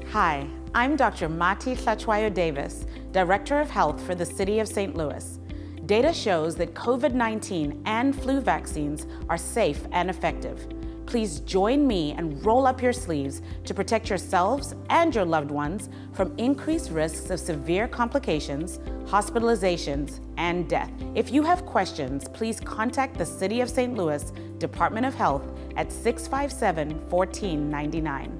Hi, I'm Dr. Hlatshwayo Davis, Director of Health for the City of St. Louis. Data shows that COVID-19 and flu vaccines are safe and effective. Please join me and roll up your sleeves to protect yourselves and your loved ones from increased risks of severe complications, hospitalizations, and death. If you have questions, please contact the City of St. Louis Department of Health at 657-1499.